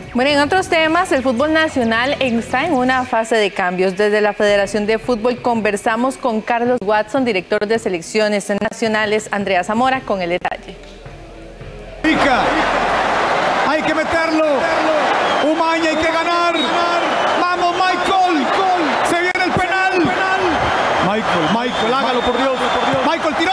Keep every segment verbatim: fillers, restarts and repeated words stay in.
Bueno, en otros temas, el fútbol nacional está en una fase de cambios. Desde la Federación de Fútbol conversamos con Carlos Watson, director de selecciones nacionales, Andrea Zamora, con el detalle. Hay que meterlo. Umaña, hay que ganar. Vamos, Michael. Se viene el penal. Michael, Michael, hágalo por Dios. Michael tiró.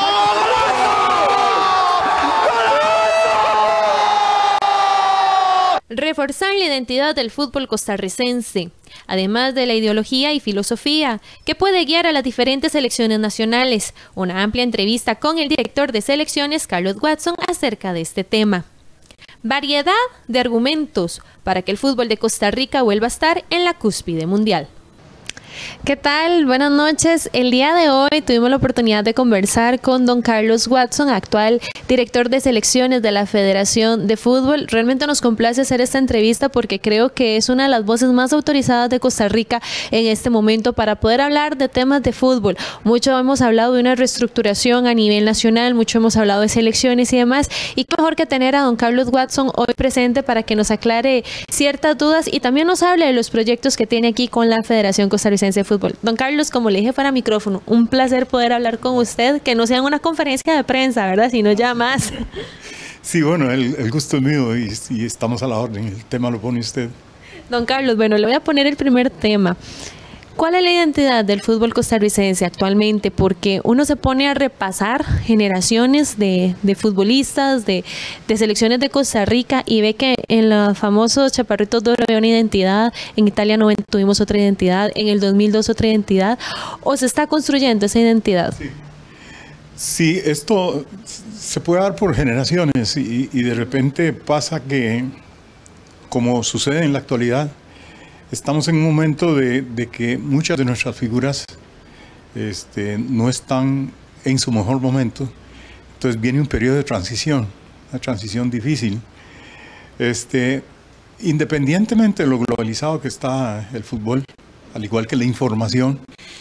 Reforzar la identidad del fútbol costarricense, además de la ideología y filosofía que puede guiar a las diferentes selecciones nacionales. Una amplia entrevista con el director de selecciones, Carlos Watson, acerca de este tema. Variedad de argumentos para que el fútbol de Costa Rica vuelva a estar en la cúspide mundial. ¿Qué tal? Buenas noches. El día de hoy tuvimos la oportunidad de conversar con don Carlos Watson, actual director de selecciones de la Federación de Fútbol. Realmente nos complace hacer esta entrevista porque creo que es una de las voces más autorizadas de Costa Rica en este momento para poder hablar de temas de fútbol. Mucho hemos hablado de una reestructuración a nivel nacional, mucho hemos hablado de selecciones y demás, y qué mejor que tener a don Carlos Watson hoy presente para que nos aclare ciertas dudas y también nos hable de los proyectos que tiene aquí con la Federación Costarricense de Fútbol. Don Carlos, como le dije fuera micrófono, un placer poder hablar con usted, que no sea una conferencia de prensa, ¿verdad? Sino ya más. Sí, bueno, el, el gusto es mío y, y estamos a la orden. El tema lo pone usted. Don Carlos, bueno, le voy a poner el primer tema. ¿Cuál es la identidad del fútbol costarricense actualmente? Porque uno se pone a repasar generaciones de, de futbolistas, de, de selecciones de Costa Rica y ve que en los famosos Chaparritos de Oro había una identidad, en Italia noventa tuvimos otra identidad, en el dos mil dos otra identidad, ¿o se está construyendo esa identidad? Sí, sí, esto se puede dar por generaciones y, y de repente pasa que, como sucede en la actualidad, estamos en un momento de, de que muchas de nuestras figuras este, no están en su mejor momento. Entonces viene un periodo de transición, una transición difícil. Este, independientemente de lo globalizado que está el fútbol, al igual que la información,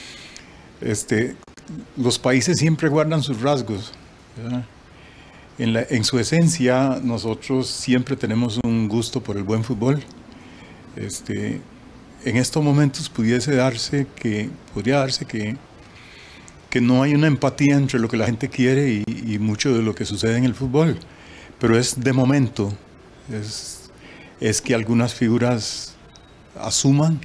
este, los países siempre guardan sus rasgos, ¿verdad? En, la, en su esencia, nosotros siempre tenemos un gusto por el buen fútbol. Este, en estos momentos pudiese darse que, podría darse que, que no hay una empatía entre lo que la gente quiere y, y mucho de lo que sucede en el fútbol, pero es de momento, es, es que algunas figuras asuman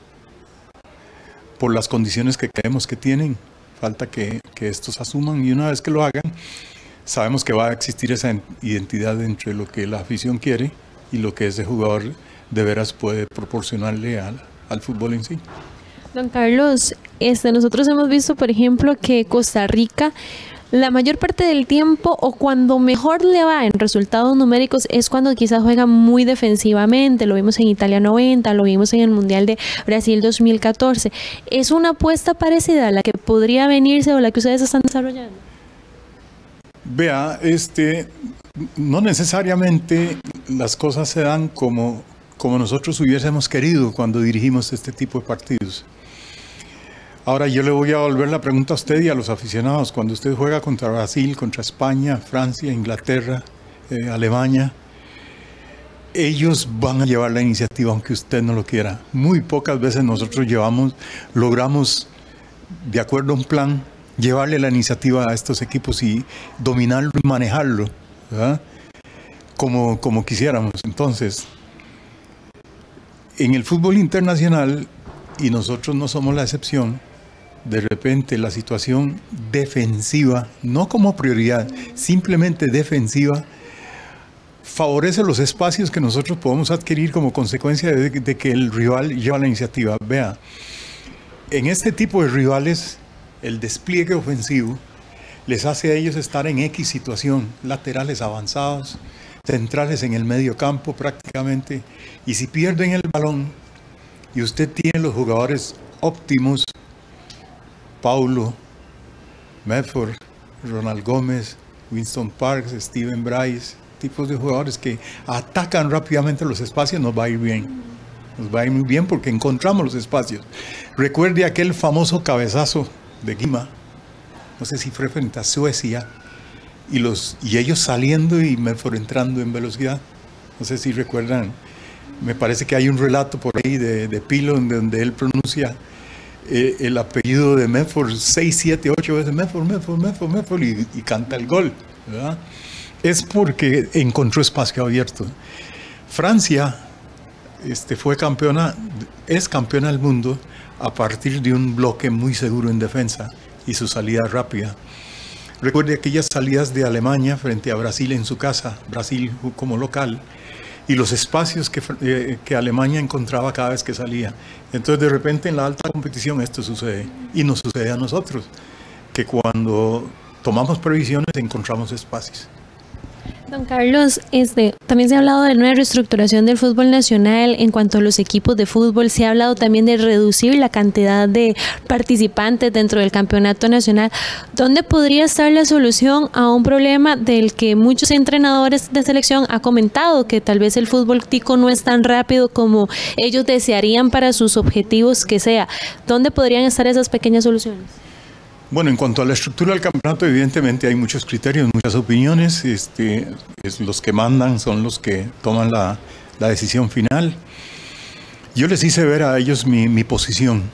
por las condiciones que creemos que tienen, falta que, que estos asuman y una vez que lo hagan, sabemos que va a existir esa identidad entre lo que la afición quiere y lo que ese jugador de veras puede proporcionarle al, al fútbol en sí. Don Carlos, este, nosotros hemos visto, por ejemplo, que Costa Rica, la mayor parte del tiempo o cuando mejor le va en resultados numéricos es cuando quizás juega muy defensivamente. Lo vimos en Italia noventa, lo vimos en el Mundial de Brasil dos mil catorce. ¿Es una apuesta parecida a la que podría venirse o la que ustedes están desarrollando? Vea, este, no necesariamente las cosas se dan como... como nosotros hubiésemos querido cuando dirigimos este tipo de partidos. Ahora yo le voy a volver la pregunta a usted y a los aficionados. Cuando usted juega contra Brasil, contra España, Francia, Inglaterra, eh, Alemania, ellos van a llevar la iniciativa aunque usted no lo quiera. Muy pocas veces nosotros llevamos, logramos, de acuerdo a un plan, llevarle la iniciativa a estos equipos y dominarlo y manejarlo, ¿verdad? Como, como quisiéramos. Entonces, en el fútbol internacional, y nosotros no somos la excepción, de repente la situación defensiva, no como prioridad, simplemente defensiva, favorece los espacios que nosotros podemos adquirir como consecuencia de, de que el rival lleva la iniciativa. Vea, en este tipo de rivales, el despliegue ofensivo les hace a ellos estar en X situación, laterales avanzados, centrales en el medio campo prácticamente, y si pierden el balón y usted tiene los jugadores óptimos, Paulo, Medford, Ronald Gómez, Winston Parks, Steven Bryce, tipos de jugadores que atacan rápidamente los espacios, nos va a ir bien. Nos va a ir muy bien porque encontramos los espacios. Recuerde aquel famoso cabezazo de Guima, no sé si fue frente a Suecia, y, los, y ellos saliendo y Medford entrando en velocidad. No sé si recuerdan Me parece que hay un relato por ahí de, de Pilo donde él pronuncia eh, el apellido de Medford seis, siete, ocho veces, Medford, Medford, Medford, Medford, y, y canta el gol, ¿verdad? Es porque encontró espacio abierto. Francia este, fue campeona, es campeona del mundo a partir de un bloque muy seguro en defensa y su salida rápida. Recuerde aquellas salidas de Alemania frente a Brasil en su casa, Brasil como local, y los espacios que, eh, que Alemania encontraba cada vez que salía. Entonces, de repente, en la alta competición esto sucede, y nos sucede a nosotros, que cuando tomamos previsiones encontramos espacios. Don Carlos, este, también se ha hablado de una reestructuración del fútbol nacional en cuanto a los equipos de fútbol. Se ha hablado también de reducir la cantidad de participantes dentro del campeonato nacional. ¿Dónde podría estar la solución a un problema del que muchos entrenadores de selección han comentado, que tal vez el fútbol tico no es tan rápido como ellos desearían para sus objetivos que sea? ¿Dónde podrían estar esas pequeñas soluciones? Bueno, en cuanto a la estructura del campeonato, evidentemente hay muchos criterios, muchas opiniones. Este, es, los que mandan son los que toman la, la decisión final. Yo les hice ver a ellos mi, mi posición.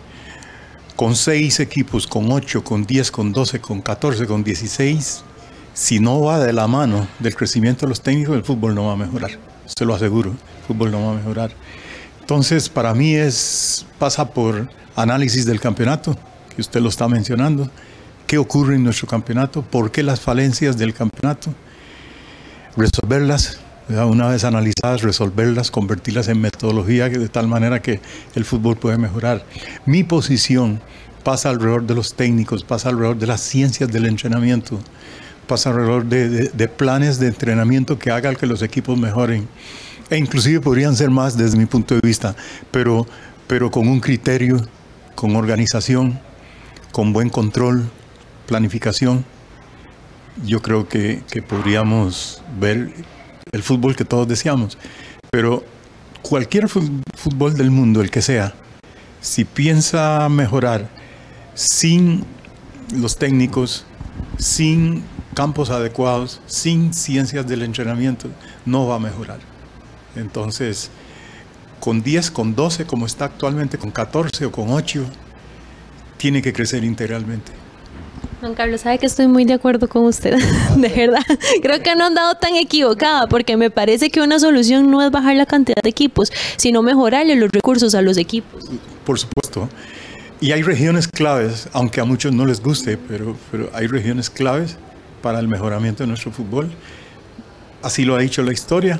Con seis equipos, con ocho, con diez, con doce, con catorce, con dieciséis, si no va de la mano del crecimiento de los técnicos, el fútbol no va a mejorar. Se lo aseguro, el fútbol no va a mejorar. Entonces, para mí es, pasa por análisis del campeonato, que usted lo está mencionando, qué ocurre en nuestro campeonato, por qué las falencias del campeonato, resolverlas, ¿verdad? Una vez analizadas, resolverlas, convertirlas en metodología de tal manera que el fútbol puede mejorar. Mi posición pasa alrededor de los técnicos, pasa alrededor de las ciencias del entrenamiento, pasa alrededor de, de, de planes de entrenamiento que hagan que los equipos mejoren, e inclusive podrían ser más desde mi punto de vista, pero, pero con un criterio, con organización, con buen control, planificación. Yo creo que, que podríamos ver el fútbol que todos deseamos. Pero cualquier fútbol del mundo, el que sea, si piensa mejorar sin los técnicos, sin campos adecuados, sin ciencias del entrenamiento, no va a mejorar. Entonces, con diez, con doce, como está actualmente, con catorce o con ocho, tiene que crecer integralmente. Don Carlos, sabe que estoy muy de acuerdo con usted, de verdad. Creo que no han dado tan equivocada, porque me parece que una solución no es bajar la cantidad de equipos, sino mejorarle los recursos a los equipos. Por supuesto. Y hay regiones claves, aunque a muchos no les guste, pero, pero hay regiones claves para el mejoramiento de nuestro fútbol. Así lo ha dicho la historia.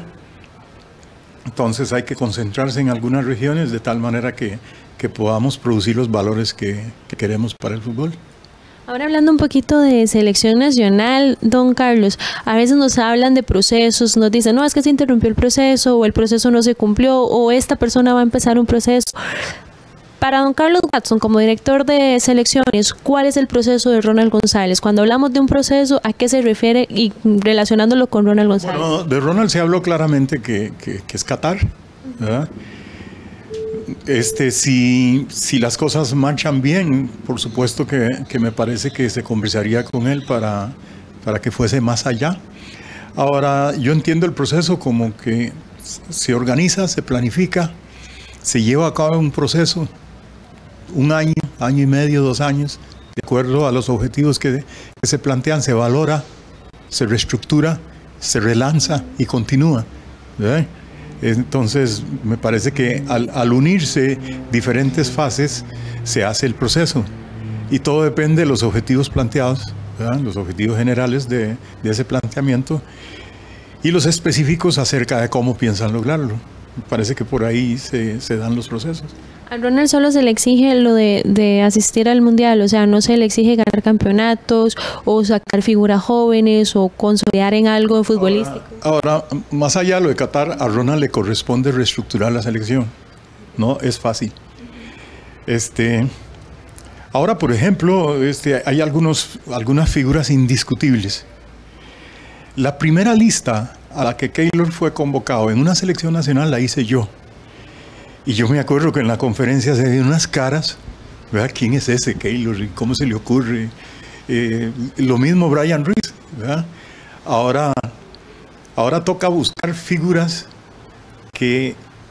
Entonces hay que concentrarse en algunas regiones de tal manera que, que podamos producir los valores que, que queremos para el fútbol. Ahora hablando un poquito de selección nacional, don Carlos, a veces nos hablan de procesos, nos dicen, no, es que se interrumpió el proceso, o el proceso no se cumplió, o esta persona va a empezar un proceso. Para don Carlos Watson, como director de selecciones, ¿cuál es el proceso de Ronald González? Cuando hablamos de un proceso, ¿a qué se refiere y relacionándolo con Ronald González? Bueno, de Ronald se habló claramente que, que, que es Qatar, ¿verdad? Este, si, si las cosas marchan bien, por supuesto que, que me parece que se conversaría con él para, para que fuese más allá. Ahora, yo entiendo el proceso como que se organiza, se planifica, se lleva a cabo un proceso, un año, año y medio, dos años, de acuerdo a los objetivos que, que se plantean, se valora, se reestructura, se relanza y continúa, ¿verdad? Entonces, me parece que al, al unirse diferentes fases, se hace el proceso. Y todo depende de los objetivos planteados, ¿verdad? Los objetivos generales de, de ese planteamiento y los específicos acerca de cómo piensan lograrlo. Me parece que por ahí se, se dan los procesos. A Ronald solo se le exige lo de, de asistir al mundial, o sea, no se le exige ganar campeonatos o sacar figuras jóvenes o consolidar en algo futbolístico. Ahora, ahora, más allá de lo de Qatar, a Ronald le corresponde reestructurar la selección. No es fácil. Este, ahora, por ejemplo, este, hay algunos, algunas figuras indiscutibles. La primera lista a la que Keylor fue convocado en una selección nacional la hice yo. Y yo me acuerdo que en la conferencia se dieron unas caras, ¿verdad? ¿Quién es ese Keylor? ¿Cómo se le ocurre? Eh, lo mismo Brian Ruiz, ¿verdad? Ahora, ahora toca buscar figuras que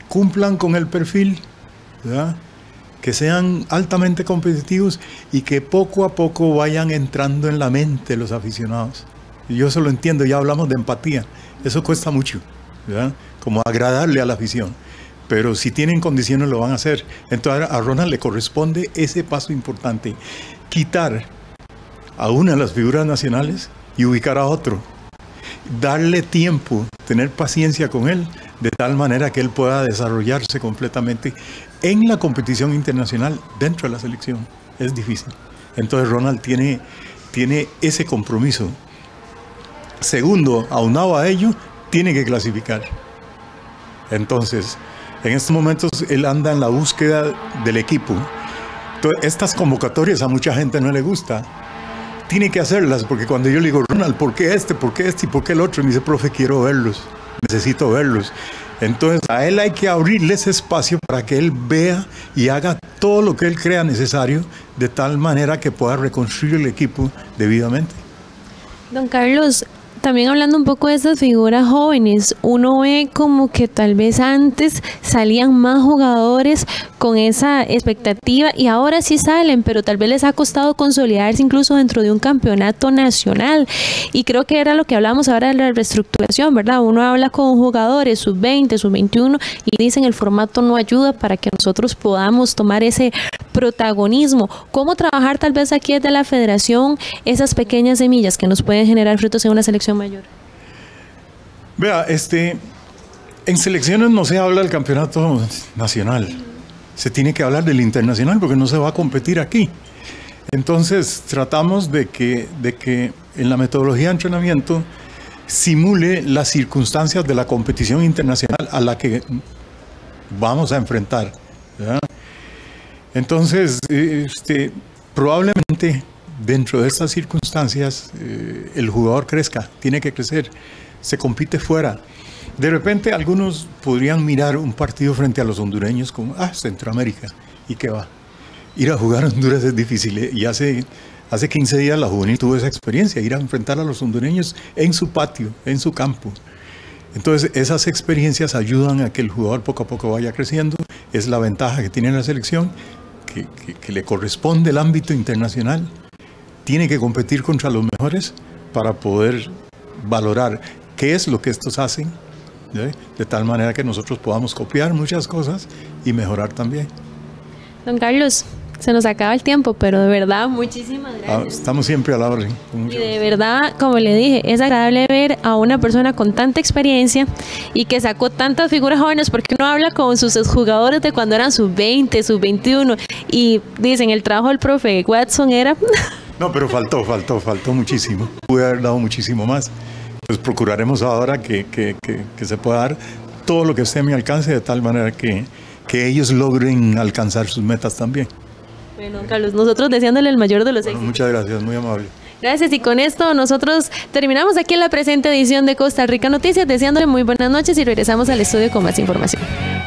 cumplan con el perfil, ¿verdad? Que sean altamente competitivos y que poco a poco vayan entrando en la mente de los aficionados. Y yo eso lo entiendo, ya hablamos de empatía, eso cuesta mucho, ¿verdad? Como agradarle a la afición, pero si tienen condiciones lo van a hacer. Entonces a Ronald le corresponde ese paso importante, quitar a una de las figuras nacionales y ubicar a otro, darle tiempo, tener paciencia con él, de tal manera que él pueda desarrollarse completamente en la competición internacional dentro de la selección. Es difícil. Entonces Ronald tiene, tiene ese compromiso. Segundo, aunado a ello, tiene que clasificar. Entonces, en estos momentos él anda en la búsqueda del equipo. Entonces, estas convocatorias a mucha gente no le gusta. Tiene que hacerlas, porque cuando yo le digo, Ronald, ¿por qué este? ¿Por qué este? ¿Y por qué el otro? Y me dice, profe, quiero verlos. Necesito verlos. Entonces a él hay que abrirle ese espacio para que él vea y haga todo lo que él crea necesario, de tal manera que pueda reconstruir el equipo debidamente. Don Carlos, también hablando un poco de esas figuras jóvenes, uno ve como que tal vez antes salían más jugadores con esa expectativa y ahora sí salen, pero tal vez les ha costado consolidarse incluso dentro de un campeonato nacional. Y creo que era lo que hablamos ahora de la reestructuración, ¿verdad? Uno habla con jugadores sub veinte, sub veintiuno y dicen el formato no ayuda para que nosotros podamos tomar ese protagonismo. ¿Cómo trabajar tal vez aquí desde la federación esas pequeñas semillas que nos pueden generar frutos en una selección mayor? Vea, este, en selecciones no se habla del campeonato nacional, se tiene que hablar del internacional porque no se va a competir aquí. Entonces tratamos de que, de que en la metodología de entrenamiento simule las circunstancias de la competición internacional a la que vamos a enfrentar, ¿verdad? Entonces, este, probablemente dentro de estas circunstancias eh, el jugador crezca, tiene que crecer, se compite fuera. De repente algunos podrían mirar un partido frente a los hondureños como, ah, Centroamérica, ¿y qué va? Ir a jugar a Honduras es difícil, ¿eh? Y hace, hace quince días la juvenil tuvo esa experiencia, ir a enfrentar a los hondureños en su patio, en su campo. Entonces esas experiencias ayudan a que el jugador poco a poco vaya creciendo, es la ventaja que tiene la selección, que, que, que le corresponde el ámbito internacional. Tiene que competir contra los mejores para poder valorar qué es lo que estos hacen, ¿sí? De tal manera que nosotros podamos copiar muchas cosas y mejorar también. Don Carlos, se nos acaba el tiempo, pero de verdad, muchísimas gracias. Ah, estamos siempre a la orden. Y de verdad, como le dije, es agradable ver a una persona con tanta experiencia y que sacó tantas figuras jóvenes, porque uno habla con sus jugadores de cuando eran sub veinte, sub veintiuno, y dicen, el trabajo del profe Watson era... No, pero faltó, faltó, faltó muchísimo. Pude haber dado muchísimo más. Pues procuraremos ahora que, que, que, que se pueda dar todo lo que esté a mi alcance, de tal manera que, que ellos logren alcanzar sus metas también. Bueno, Carlos, nosotros deseándole el mayor de los éxitos. Bueno, muchas gracias, muy amable. Gracias, y con esto nosotros terminamos aquí en la presente edición de Costa Rica Noticias, deseándole muy buenas noches y regresamos al estudio con más información.